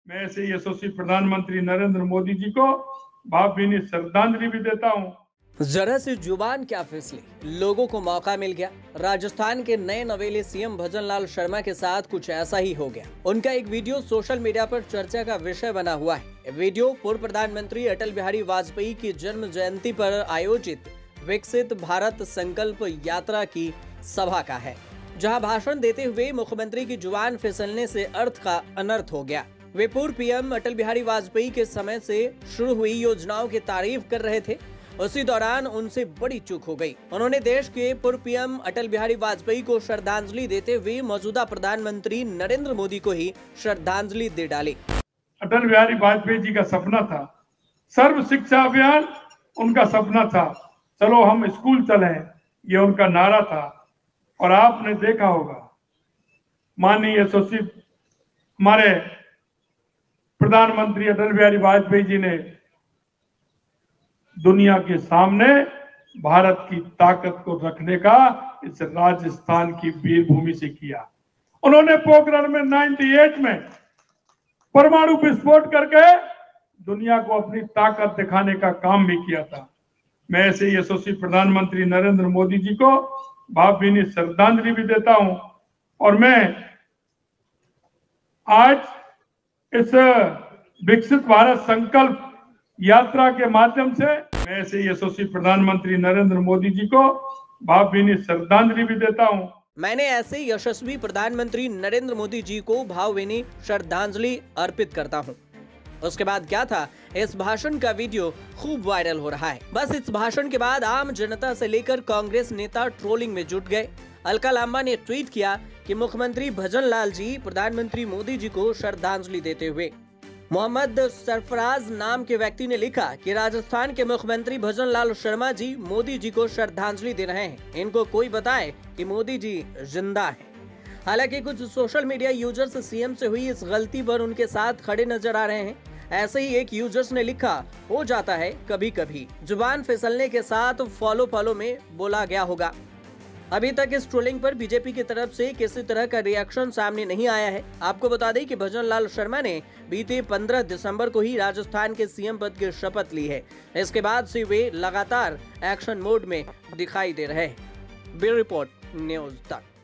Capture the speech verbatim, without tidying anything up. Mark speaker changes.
Speaker 1: मैं ऐसे ही यशस्वी प्रधानमंत्री नरेंद्र मोदी जी को भावभीनी श्रद्धांजलि भी देता हूं।
Speaker 2: जरा सी जुबान क्या फिसली, लोगों को मौका मिल गया। राजस्थान के नए नवेले सीएम भजन लाल शर्मा के साथ कुछ ऐसा ही हो गया। उनका एक वीडियो सोशल मीडिया पर चर्चा का विषय बना हुआ है। वीडियो पूर्व प्रधानमंत्री अटल बिहारी वाजपेयी की जन्म जयंती पर आयोजित विकसित भारत संकल्प यात्रा की सभा का है, जहां भाषण देते हुए मुख्यमंत्री की जुबान फिसलने से अर्थ का अनर्थ हो गया। वे पूर्व पीएम अटल बिहारी वाजपेयी के समय से शुरू हुई योजनाओं की तारीफ कर रहे थे। उसी दौरान उनसे बड़ी चूक हो गई। उन्होंने देश के पूर्व पीएम अटल बिहारी वाजपेयी को श्रद्धांजलि देते हुए मौजूदा प्रधानमंत्री नरेंद्र मोदी को ही श्रद्धांजलि दे डाली।
Speaker 1: अटल बिहारी वाजपेयी जी का सपना था सर्व शिक्षा अभियान, उनका सपना था चलो हम स्कूल चले, ये उनका नारा था। और आपने देखा होगा माननीय यशस्वी हमारे प्रधानमंत्री अटल बिहारी वाजपेयी जी ने दुनिया के सामने भारत की ताकत को रखने का इस राजस्थान की वीर भूमि से किया। उन्होंने पोखरण में अट्ठानवे में परमाणु विस्फोट करके दुनिया को अपनी ताकत दिखाने का काम भी किया था। मैं ऐसे यशस्वी प्रधानमंत्री नरेंद्र मोदी जी को भावभीनी श्रद्धांजलि भी देता हूं। और मैं आज इस विकसित भारत संकल्प यात्रा के माध्यम से मैं ऐसे यशस्वी प्रधानमंत्री नरेंद्र मोदी जी को भावभीनी श्रद्धांजलि भी देता हूं।
Speaker 2: मैंने ऐसे यशस्वी प्रधानमंत्री नरेंद्र मोदी जी को भावभीनी श्रद्धांजलि अर्पित करता हूं। उसके बाद क्या था, इस भाषण का वीडियो खूब वायरल हो रहा है। बस इस भाषण के बाद आम जनता से लेकर कांग्रेस नेता ट्रोलिंग में जुट गए। अलका लांबा ने ट्वीट किया कि मुख्यमंत्री भजन लाल जी प्रधानमंत्री मोदी जी को श्रद्धांजलि देते हुए। मोहम्मद सरफराज नाम के व्यक्ति ने लिखा कि राजस्थान के मुख्यमंत्री भजन लाल शर्मा जी मोदी जी को श्रद्धांजलि दे रहे हैं। इनको कोई बताए कि मोदी जी जिंदा हैं। हालांकि कुछ सोशल मीडिया यूजर्स सीएम से हुई इस गलती पर उनके साथ खड़े नजर आ रहे हैं। ऐसे ही एक यूजर्स ने लिखा, हो जाता है कभी कभी, जुबान फिसलने के साथ फॉलो फॉलो में बोला गया होगा। अभी तक इस ट्रोलिंग पर बीजेपी की तरफ से किसी तरह का रिएक्शन सामने नहीं आया है। आपको बता दें कि भजन लाल शर्मा ने बीते पंद्रह दिसंबर को ही राजस्थान के सीएम पद की शपथ ली है। इसके बाद से वे लगातार एक्शन मोड में दिखाई दे रहे हैं। ब्यूरो रिपोर्ट, न्यूज़ तक।